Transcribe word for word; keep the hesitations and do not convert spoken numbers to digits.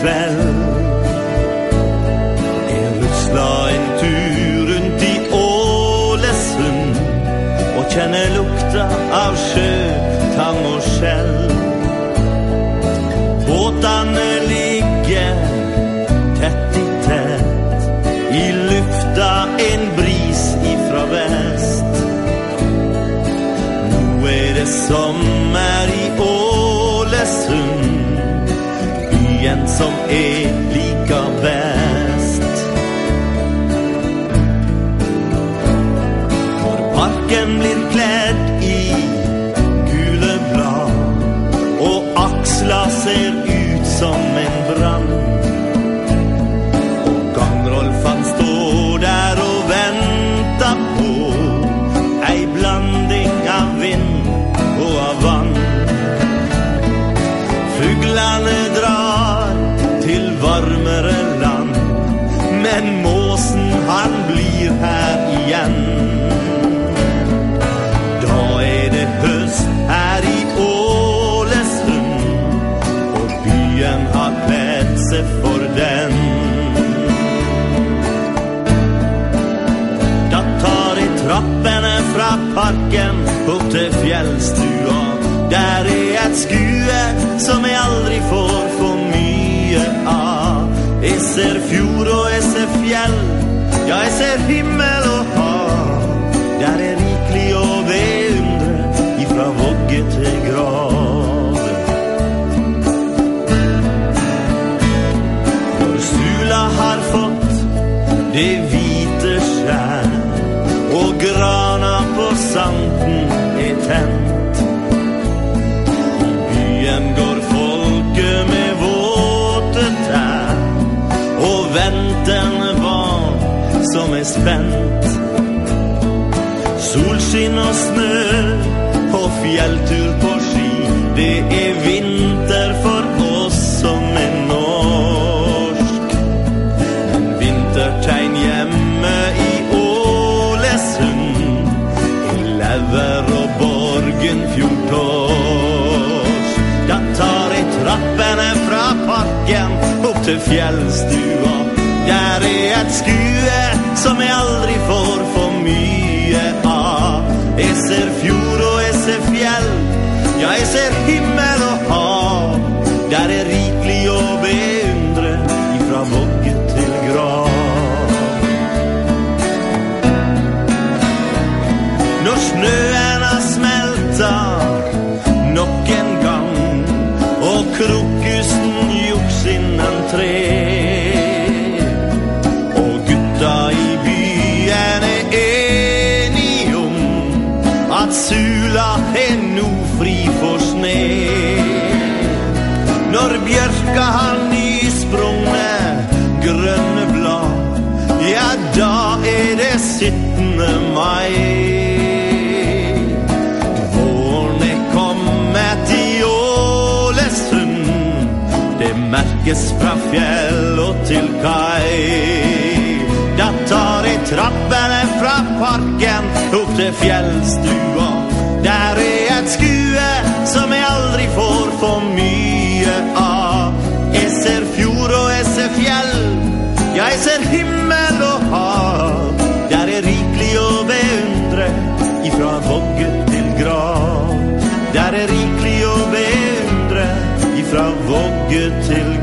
kveld. Jeg rusla en tur rundt i Ålesund og kjenner lukta av sjø, tang og skjell. Båtene ligger tett i tett, i lufta en bris ifra vest. Nå er det sommer i Ålesund, byen som er like best. Når parken blir kledd i gule blad, og aksla ser ut som en brann, og gangrolf han står der og venter på ei blanding av vind og av vann. Fuglene drar til varmere land, men måsen han blir her igjen. Da er det høst her i Ålesund, og byen har kledd seg for den. Da tar jeg trappene fra parken opp til fjellstua. Der er et skue som jeg aldri får for mye av. Jeg ser fjord og jeg ser fjell, ja, jeg ser himmel og hav. Der er rikelig å beundre ifra vogge til grav. Når Sula har fått det hvite skjær, og grana på santen er tent, i byen går folket med våte tær, og venter barn som er spent. Solskinn og snø og fjelltur på ski, det er vinter for oss som er norsk. Men vintertegn hjemme i Ålesund, i Lever og Borgenfjord torsk. Da tar jeg trappene fra parken opp til fjellstua. Der er et skue som jeg aldri får for mye av. Jeg ser fjord og jeg ser fjell, ja, jeg ser himmel og hav. Der er rikelig å beundre ifra vogge til grav. Når snøen har smeltet nok en gang, og krokusen gjort sin entré, og gutta i byen er enige om at Sula er nå fri for sne. Når bjørka har nysprungne grønne blad, ja, da er det syttende mai. Våren er kommet i Ålesund, det merkes fra fjell og til kai. Da tar jeg trappene fra parken opp til fjellstua. Der er et skue som jeg aldri får for mye av. Jeg ser fjord og jeg ser fjell, jeg ser himmel og hav. Der er rikelig å beundre ifra vogge til grav. Der er rikelig å beundre ifra vogge til